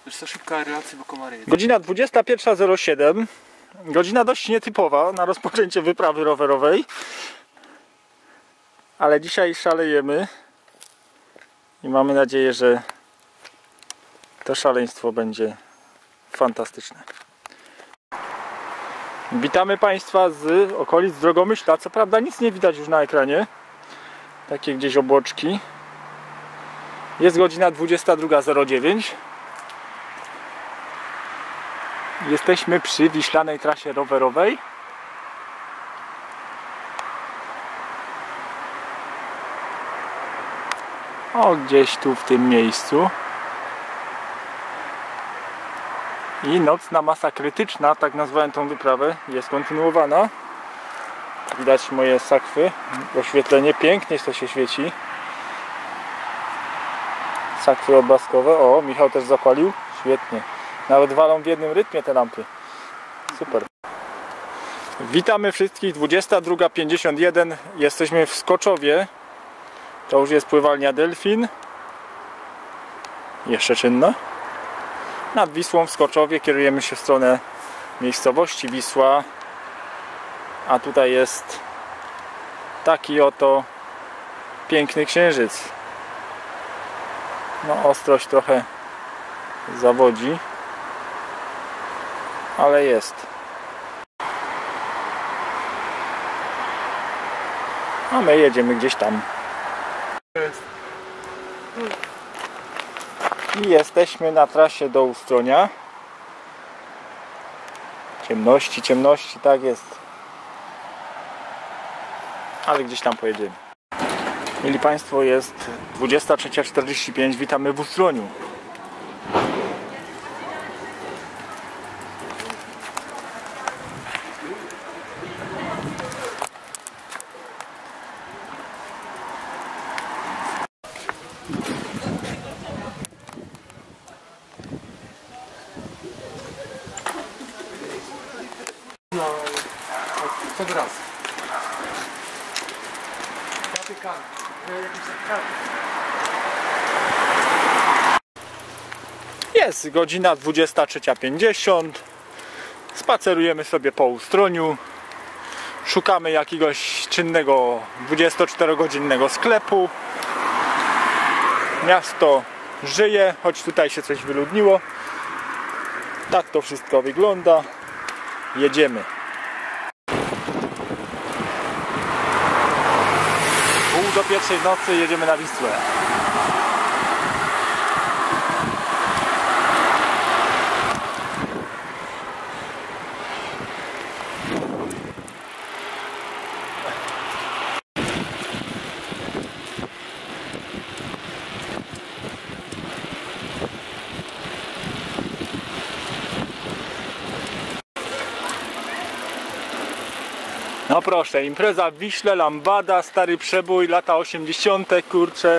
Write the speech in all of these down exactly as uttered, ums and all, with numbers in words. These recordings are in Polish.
Jeszcze szybka relacja, bo komary jest. Godzina dwudziesta pierwsza zero siedem. Godzina dość nietypowa na rozpoczęcie wyprawy rowerowej. Ale dzisiaj szalejemy. I mamy nadzieję, że to szaleństwo będzie fantastyczne. Witamy Państwa z okolic Drogomyśla. Co prawda nic nie widać już na ekranie. Takie gdzieś obłoczki. Jest godzina dwudziesta druga zero dziewięć. Jesteśmy przy wiślanej trasie rowerowej. O, gdzieś tu w tym miejscu. I nocna masa krytyczna, tak nazwałem tą wyprawę, jest kontynuowana. Widać moje sakwy, oświetlenie, pięknie to się świeci. Sakwy odblaskowe, o, Michał też zapalił, świetnie. Nawet walą w jednym rytmie te lampy. Super. Witamy wszystkich, dwudziesta druga pięćdziesiąt jeden. Jesteśmy w Skoczowie. To już jest pływalnia Delfin. Jeszcze czynna. Nad Wisłą w Skoczowie kierujemy się w stronę miejscowości Wisła. A tutaj jest taki oto piękny księżyc. No, ostrość trochę zawodzi, ale jest. A my jedziemy gdzieś tam. I jesteśmy na trasie do Ustronia. Ciemności, ciemności, tak jest. Ale gdzieś tam pojedziemy. Mieli Państwo, jest dwudziesta trzecia czterdzieści pięć. Witamy w Ustroniu. No, co teraz? Jest godzina dwudziesta trzecia pięćdziesiąt. Spacerujemy sobie po Ustroniu. Szukamy jakiegoś czynnego dwudziestoczterogodzinnego sklepu. Miasto żyje, choć tutaj się coś wyludniło. Tak to wszystko wygląda. Jedziemy. Pół do pierwszej w nocy jedziemy na Wisłę. No proszę, impreza w Wiśle, lambada, stary przebój, lata osiemdziesiąte, kurcze.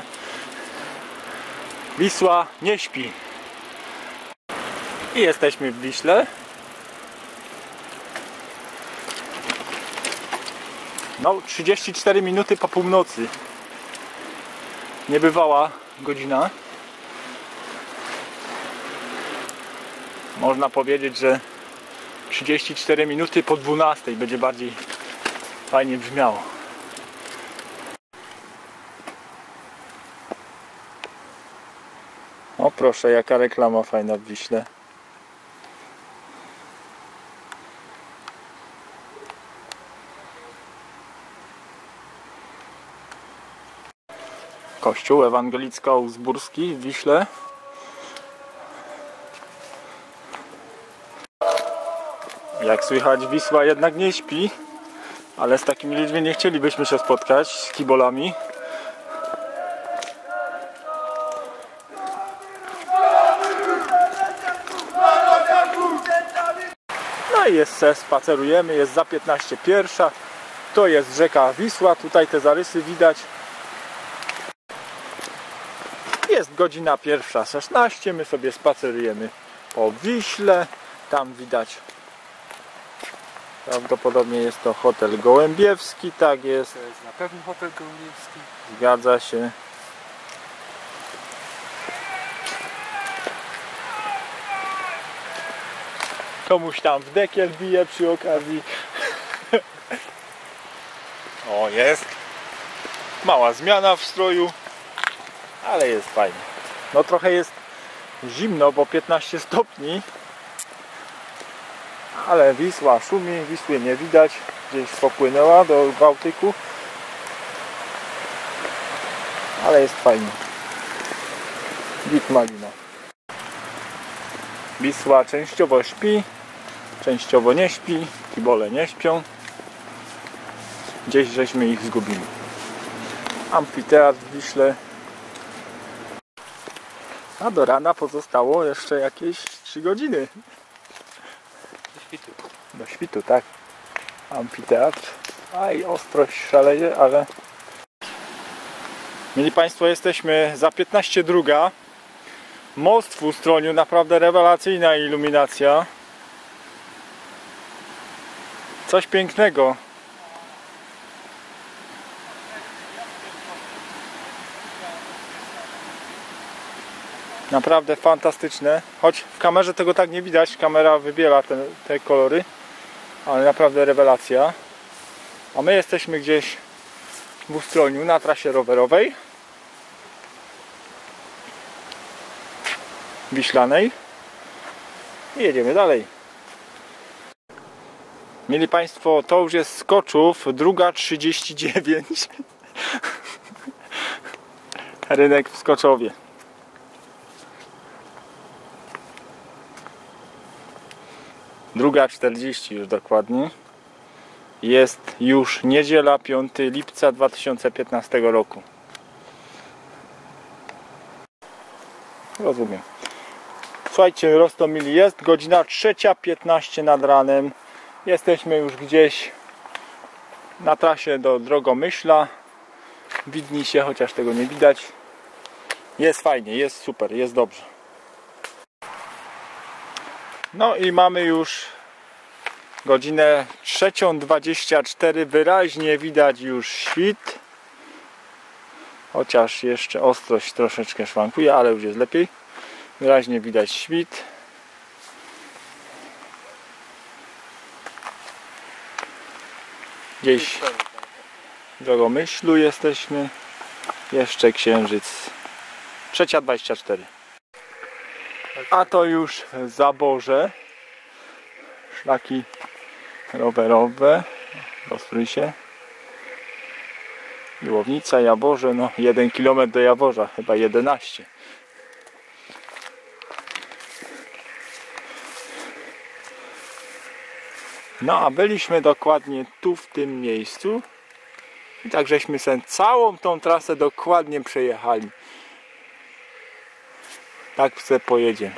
Wisła nie śpi. I jesteśmy w Wiśle. No, trzydzieści cztery minuty po północy. Niebywała godzina. Można powiedzieć, że trzydzieści cztery minuty po dwunastej będzie bardziej fajnie brzmiało. O proszę, jaka reklama fajna w Wiśle. Kościół ewangelicko-uzburski w Wiśle. Jak słychać, Wisła jednak nie śpi. Ale z takimi ludźmi nie chcielibyśmy się spotkać, z kibolami. No i jest se, spacerujemy, jest za piętnaście pierwsza. To jest rzeka Wisła, tutaj te zarysy widać. Jest godzina pierwsza szesnaście, my sobie spacerujemy po Wiśle. Tam widać, prawdopodobnie jest to hotel Gołębiewski, tak jest. To jest na pewno hotel Gołębiewski. Zgadza się. Komuś tam w dekiel bije przy okazji. O, jest. Mała zmiana w stroju, ale jest fajnie. No trochę jest zimno, bo piętnaście stopni. Ale Wisła szumi, Wisły nie widać. Gdzieś popłynęła do Bałtyku. Ale jest fajnie. Git malina. Wisła częściowo śpi, częściowo nie śpi. Kibole nie śpią. Gdzieś żeśmy ich zgubili. Amfiteatr w Wiśle. A do rana pozostało jeszcze jakieś trzy godziny. Do świtu. Do świtu, tak. Amfiteatr. Aj, ostrość szaleje, ale... Mieli Państwo, jesteśmy za piętnaście druga. Most w Ustroniu, naprawdę rewelacyjna iluminacja. Coś pięknego. Naprawdę fantastyczne. Choć w kamerze tego tak nie widać. Kamera wybiera te, te kolory. Ale naprawdę rewelacja. A my jesteśmy gdzieś w Ustroniu na trasie rowerowej wiślanej i jedziemy dalej. Mieli Państwo, to już jest Skoczów, druga trzydzieści dziewięć. Rynek w Skoczowie. Druga czterdzieści już dokładnie. Jest już niedziela, piątego lipca dwa tysiące piętnastego roku. Rozumiem. Słuchajcie, Roztomil jest, godzina trzecia piętnaście nad ranem. Jesteśmy już gdzieś na trasie do Drogomyśla. Widni się, chociaż tego nie widać. Jest fajnie, jest super, jest dobrze. No i mamy już godzinę trzecią dwadzieścia cztery. Wyraźnie widać już świt. Chociaż jeszcze ostrość troszeczkę szwankuje, ale już jest lepiej. Wyraźnie widać świt. Gdzieś w Drogomyślu jesteśmy. Jeszcze księżyc. trzecia dwadzieścia cztery. A to już Zaborze. Szlaki rowerowe. Rozstrój się. Miłownica, Jaworze. No jeden kilometr do Jaworza. Chyba jedenaście. No a byliśmy dokładnie tu w tym miejscu. I tak żeśmy sobie całą tą trasę dokładnie przejechali. Tak sobie pojedziemy.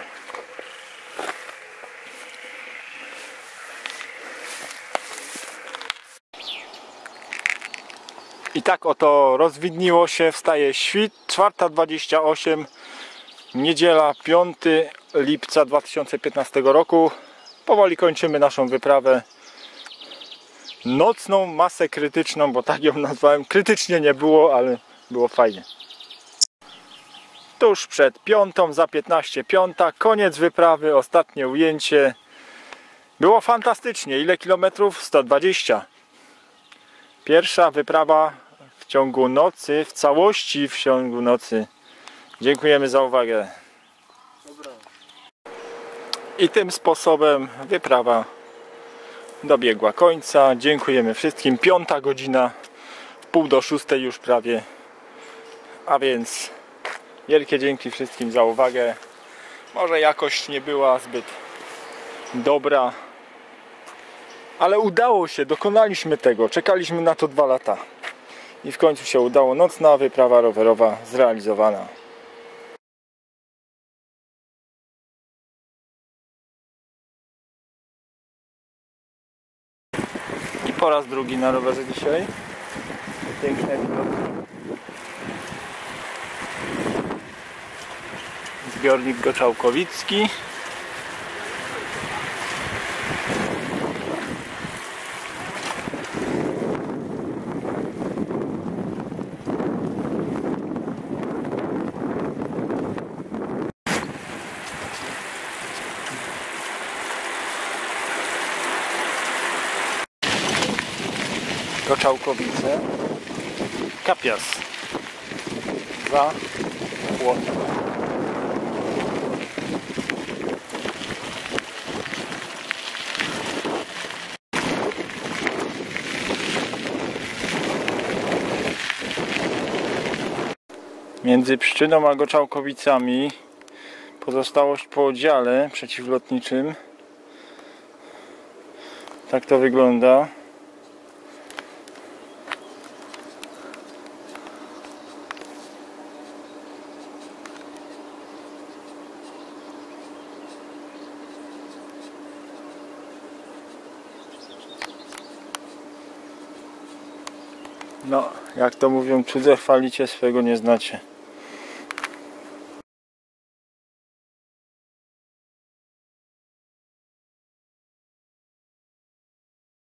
I tak oto rozwidniło się, wstaje świt, czwarta dwadzieścia osiem, niedziela, piątego lipca dwa tysiące piętnastego roku. Powoli kończymy naszą wyprawę nocną, masę krytyczną, bo tak ją nazwałem. Krytycznie nie było, ale było fajnie. Tuż przed piątą, za piętnaście piąta, koniec wyprawy, ostatnie ujęcie. Było fantastycznie. Ile kilometrów? sto dwadzieścia. Pierwsza wyprawa w ciągu nocy, w całości w ciągu nocy. Dziękujemy za uwagę. Dobra. I tym sposobem wyprawa dobiegła końca. Dziękujemy wszystkim. Piąta godzina, pół do szóstej już prawie. A więc wielkie dzięki wszystkim za uwagę. Może jakość nie była zbyt dobra, ale udało się, dokonaliśmy tego. Czekaliśmy na to dwa lata. I w końcu się udało. Nocna wyprawa rowerowa zrealizowana. I po raz drugi na rowerze dzisiaj. Piękne widoki. Zbiornik Goczałkowicki. Goczałkowice, Kapias, dwa płoty. Między Pszczyną a Goczałkowicami pozostałość po oddziale przeciwlotniczym. Tak to wygląda. No, jak to mówią, cudze chwalicie, swego nie znacie.